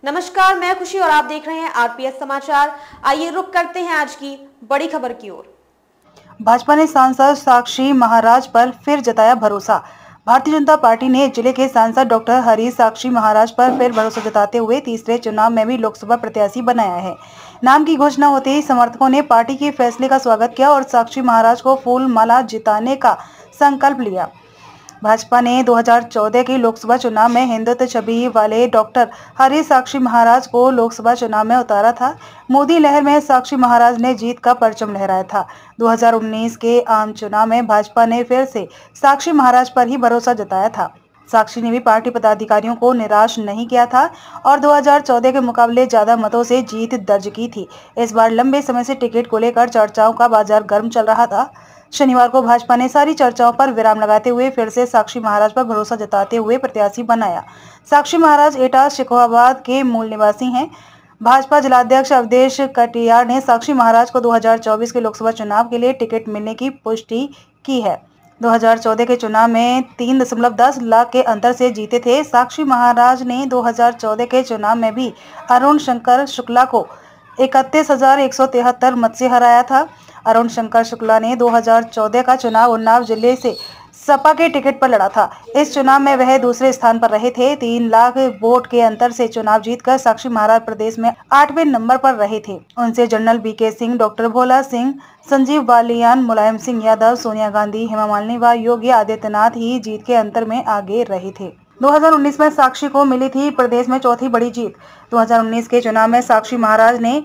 नमस्कार, मैं खुशी और आप देख रहे हैं आरपीएस समाचार। आइए रुक करते हैं आज की बड़ी खबर की ओर। भाजपा ने सांसद साक्षी महाराज पर फिर जताया भरोसा। भारतीय जनता पार्टी ने जिले के सांसद डॉक्टर हरीश साक्षी महाराज पर फिर भरोसा जताते हुए तीसरे चुनाव में भी लोकसभा प्रत्याशी बनाया है। नाम की घोषणा होते ही समर्थकों ने पार्टी के फैसले का स्वागत किया और साक्षी महाराज को फूल माला जिताने का संकल्प लिया। भाजपा ने 2014 के लोकसभा चुनाव में हिंदुत्व छवि वाले डॉक्टर हरीश साक्षी महाराज को लोकसभा चुनाव में उतारा था। मोदी लहर में साक्षी महाराज ने जीत का परचम लहराया था। 2019 के आम चुनाव में भाजपा ने फिर से साक्षी महाराज पर ही भरोसा जताया था। साक्षी ने भी पार्टी पदाधिकारियों को निराश नहीं किया था और 2014 के मुकाबले ज्यादा मतों से जीत दर्ज की थी। इस बार लंबे समय से टिकट को लेकर चर्चाओं का बाजार गर्म चल रहा था। शनिवार को भाजपा ने सारी चर्चाओं पर विराम लगाते हुए फिर से साक्षी महाराज पर भरोसा जताते हुए प्रत्याशी बनाया। साक्षी महाराज एटा शिकोहाबाद के मूल निवासी हैं। भाजपा जिलाध्यक्ष अवधेश कटियार ने साक्षी महाराज को 2024 के लोकसभा चुनाव के लिए टिकट मिलने की पुष्टि की है। 2014 के चुनाव में 3.10 लाख के अंतर से जीते थे। साक्षी महाराज ने 2014 के चुनाव में भी अरुण शंकर शुक्ला को 31,173 मत से हराया था। अरुण शंकर शुक्ला ने 2014 का चुनाव उन्नाव जिले से सपा के टिकट पर लड़ा था। इस चुनाव में वह दूसरे स्थान पर रहे थे। 3 लाख वोट के अंतर से चुनाव जीतकर साक्षी महाराज प्रदेश में 8वें नंबर पर रहे थे। उनसे जनरल बीके सिंह, डॉक्टर भोला सिंह, संजीव बालियान, मुलायम सिंह यादव, सोनिया गांधी, हेमा मालिनी व योगी आदित्यनाथ ही जीत के अंतर में आगे रहे थे। 2019 में साक्षी को मिली थी प्रदेश में चौथी बड़ी जीत। 2019 के चुनाव में साक्षी महाराज ने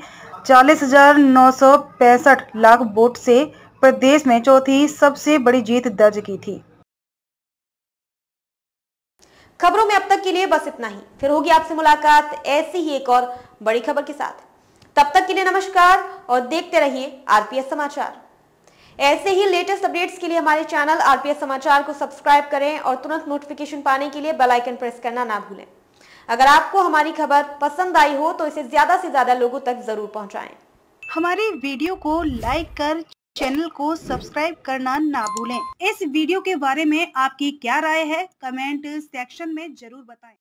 40,965 लाख वोट से प्रदेश में चौथी सबसे बड़ी जीत दर्ज की थी। खबरों में अब तक के लिए बस इतना ही। फिर होगी आपसे मुलाकात ऐसी ही एक और बड़ी खबर के साथ। तब तक के लिए नमस्कार और देखते रहिए आरपीएस समाचार। ऐसे ही लेटेस्ट अपडेट्स के लिए हमारे चैनल आरपीएस समाचार को सब्सक्राइब करें और तुरंत नोटिफिकेशन पाने के लिए बेल आइकन प्रेस करना ना भूलें। अगर आपको हमारी खबर पसंद आई हो तो इसे ज्यादा से ज्यादा लोगों तक जरूर पहुंचाएं। हमारे वीडियो को लाइक कर चैनल को सब्सक्राइब करना ना भूलें। इस वीडियो के बारे में आपकी क्या राय है, कमेंट सेक्शन में जरूर बताएं।